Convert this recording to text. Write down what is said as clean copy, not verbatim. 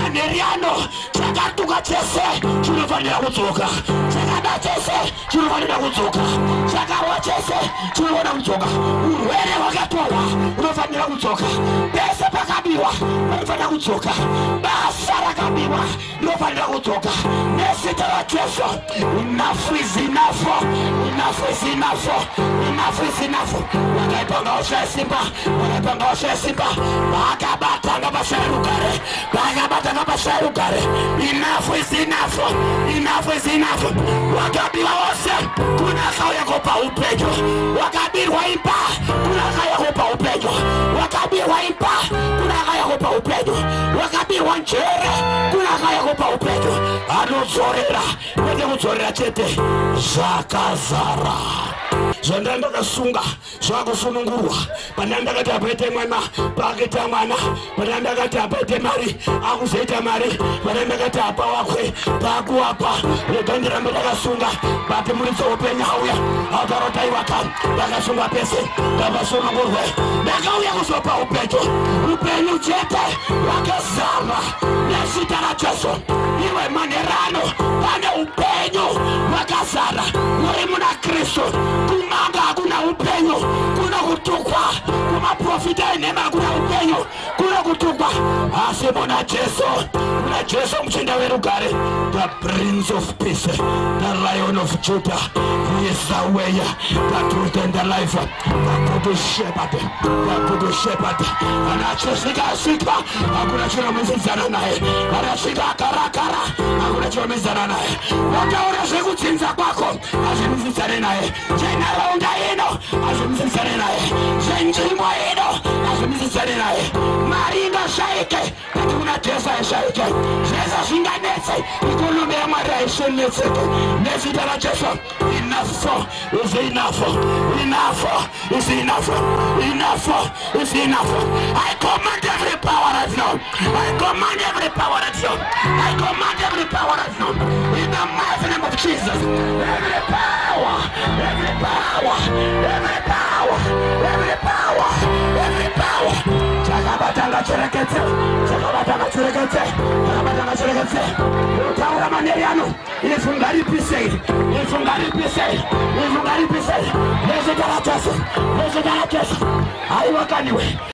maneriano chakatuka chese chinofanira kudzoka, chakada chese chinofanira kudzoka, chakawa chese chinofanira kudzoka, urwere hwakatorwa hunofanira kudzoka, pese pakabiwa panofanira kudzoka, basa rakabiwa rinofanira kudzoka nezita raJesu. Enough is enough, enough is enough, enough is enough. Wakaitonga oshesimba, wakaitonga oshesimba, wakabatanga basharugare, wakabatanga basharugare. Enough is enough, enough is enough. Wakabiwa wose kuna kauya kopa upejo, wakabirwa imba kuna kauya kopa upejo, wakabirwa imba kuna kauya kopa upejo, wakabirwa njere kuna kauya kopa upejo. Anozorera kwete kudzorera chete zvakazara zvandandakasunga zvakusunungurwa pandandakati apaite mwana paakaita mwana, pandandakati apaite mari akuzoita mari, pandandakati apa wakwe paakuwapa. Rega ndirambe ndakasunga bati muritso upenyu auya autarotaiwaka ndakasunga pese ndakasunungurwe ndakauya kuzopa upenyu chete wakazama nezita raJesu. Iwe manerano pane upenyu wakazara muri muna Kristu. Kumanga hakuna upenyu, kuna kutukwa. Kumaprofita enema kuna upenyu, kuna kutukwa. Asi muna Jesu, muna Jesu mchinda werugare, the Prince of Peace, the Lion of Judah. He is the way, the truth and the life, the good shepherd, the good shepherd. Anachosika sika, hakuna chino mzizana nae. Anashika karakara, hakuna chino mzizana nae. Wakaona zvikutsinza kwako, azvimzizane nae. Raunda ino azvimzizane naye, zvenjimbo ino azvimzizane naye. Mari ingashaike kuti kuna Jesu aishaike, zvese zvinganetse ikonomi yaMwari aishenetseke nezita raJesu. Enough is enough, enough is enough, enough is enough. I command every power right now, I command every power right now, I command every power right now in the mighty name of Jesus. Every power, every power, every power, every power, every power. Chakabatanga cherekete, chakabatanga cherekete, chakabatanga cherekete. Utaura maneriano, ifungaripise, ifungaripise, ifungaripise. Nezita raJesu, nezita raJesu. Aiwakaniwe.